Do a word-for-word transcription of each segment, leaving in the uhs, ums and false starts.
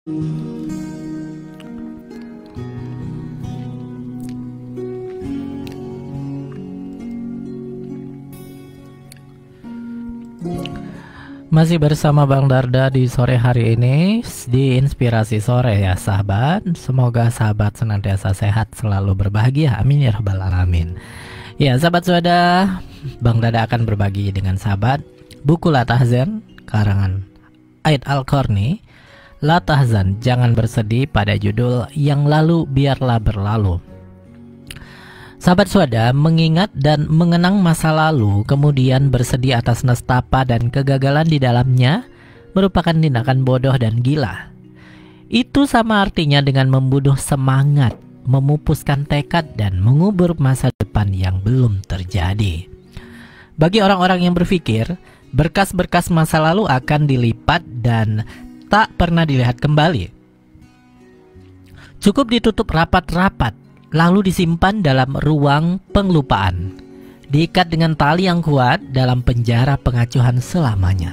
Masih bersama Bang Darda di sore hari ini di Inspirasi Sore ya sahabat. Semoga sahabat senantiasa sehat, selalu berbahagia, amin ya rabbal alamin. Ya sahabat suada, Bang Darda akan berbagi dengan sahabat buku La Tahzan karangan Aid Al-Qarni, La Tahzan, jangan bersedih, pada judul Yang Lalu Biarlah Berlalu. Sahabat suada, mengingat dan mengenang masa lalu kemudian bersedih atas nestapa dan kegagalan di dalamnya merupakan tindakan bodoh dan gila. Itu sama artinya dengan membunuh semangat, memupuskan tekad dan mengubur masa depan yang belum terjadi. Bagi orang-orang yang berpikir berkas-berkas masa lalu akan dilipat dan tak pernah dilihat kembali, cukup ditutup rapat-rapat lalu disimpan dalam ruang pengelupaan, diikat dengan tali yang kuat dalam penjara pengacuhan selamanya,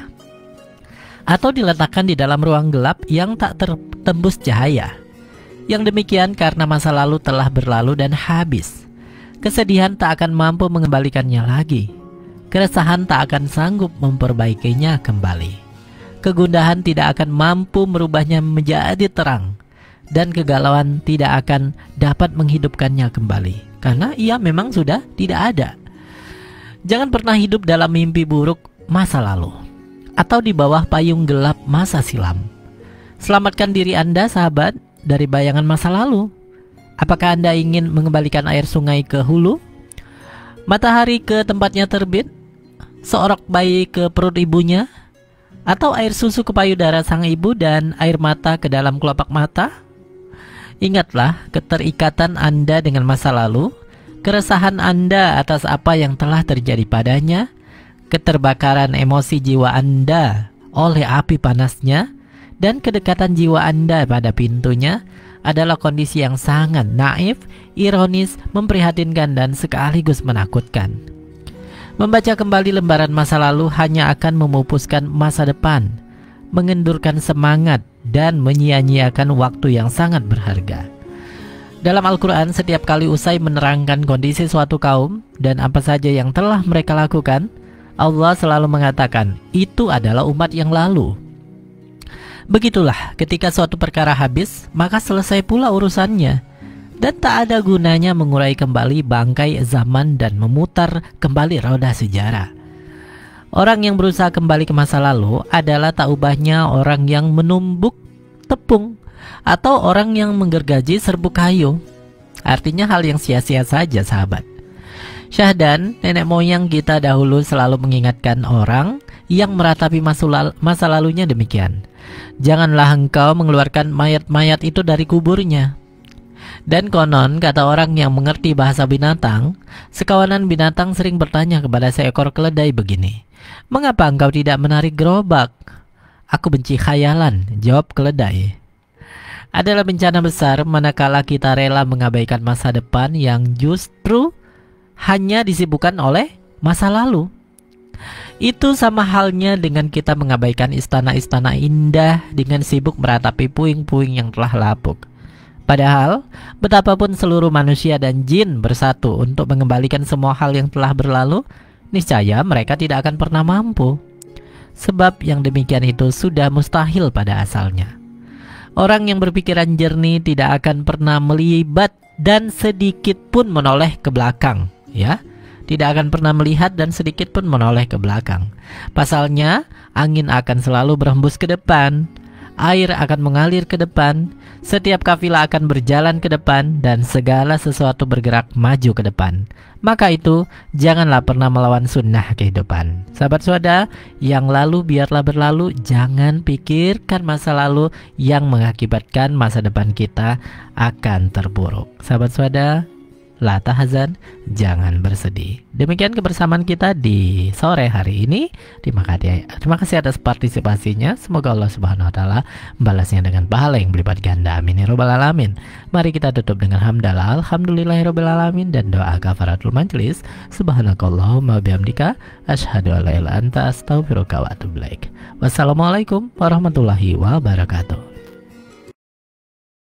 atau diletakkan di dalam ruang gelap yang tak tertembus cahaya. Yang demikian karena masa lalu telah berlalu dan habis. Kesedihan tak akan mampu mengembalikannya lagi. Keresahan tak akan sanggup memperbaikinya kembali. Kegundahan tidak akan mampu merubahnya menjadi terang. Dan kegalauan tidak akan dapat menghidupkannya kembali, karena ia memang sudah tidak ada. Jangan pernah hidup dalam mimpi buruk masa lalu, atau di bawah payung gelap masa silam. Selamatkan diri Anda sahabat dari bayangan masa lalu. Apakah Anda ingin mengembalikan air sungai ke hulu, matahari ke tempatnya terbit, seorok bayi ke perut ibunya, atau air susu ke payudara sang ibu dan air mata ke dalam kelopak mata? Ingatlah keterikatan Anda dengan masa lalu, keresahan Anda atas apa yang telah terjadi padanya, keterbakaran emosi jiwa Anda oleh api panasnya, dan kedekatan jiwa Anda pada pintunya adalah kondisi yang sangat naif, ironis, memprihatinkan, dan sekaligus menakutkan. Membaca kembali lembaran masa lalu hanya akan memupuskan masa depan, mengendurkan semangat, dan menyia-nyiakan waktu yang sangat berharga. Dalam Al-Quran, setiap kali usai menerangkan kondisi suatu kaum dan apa saja yang telah mereka lakukan, Allah selalu mengatakan, itu adalah umat yang lalu. Begitulah, ketika suatu perkara habis, maka selesai pula urusannya, dan tak ada gunanya mengurai kembali bangkai zaman dan memutar kembali roda sejarah. Orang yang berusaha kembali ke masa lalu adalah tak ubahnya orang yang menumbuk tepung atau orang yang menggergaji serbuk kayu. Artinya hal yang sia-sia saja sahabat. Syahdan, nenek moyang kita dahulu, selalu mengingatkan orang yang meratapi masa lalunya demikian. Janganlah engkau mengeluarkan mayat-mayat itu dari kuburnya. Dan konon, kata orang yang mengerti bahasa binatang, sekawanan binatang sering bertanya kepada seekor keledai begini, mengapa engkau tidak menarik gerobak? Aku benci khayalan, jawab keledai. Adalah bencana besar manakala kita rela mengabaikan masa depan yang justru hanya disibukkan oleh masa lalu. Itu sama halnya dengan kita mengabaikan istana-istana indah dengan sibuk meratapi puing-puing yang telah lapuk. Padahal, betapapun seluruh manusia dan jin bersatu untuk mengembalikan semua hal yang telah berlalu, niscaya mereka tidak akan pernah mampu. Sebab yang demikian itu sudah mustahil pada asalnya. Orang yang berpikiran jernih tidak akan pernah melibat dan sedikit pun menoleh ke belakang, ya. Tidak akan pernah melihat dan sedikit pun menoleh ke belakang. Pasalnya, angin akan selalu berhembus ke depan, air akan mengalir ke depan, setiap kafilah akan berjalan ke depan, dan segala sesuatu bergerak maju ke depan. Maka itu, janganlah pernah melawan sunnah kehidupan. Sahabat suada, yang lalu biarlah berlalu. Jangan pikirkan masa lalu yang mengakibatkan masa depan kita akan terpuruk. Sahabat suada, La tahzan, jangan bersedih. Demikian kebersamaan kita di sore hari ini. Terima kasih, terima kasih atas partisipasinya. Semoga Allah Subhanahu wa taala membalasnya dengan pahala yang berlipat ganda. Amin ya rabbal alamin. Mari kita tutup dengan hamdalah alhamdulillahirabbil alamin dan doa kafaratul majelis. Subhanakallahumma bihamdika asyhadu an la ilaha illa anta astaghfiruka wa atubu ilaik. Wassalamualaikum warahmatullahi wabarakatuh.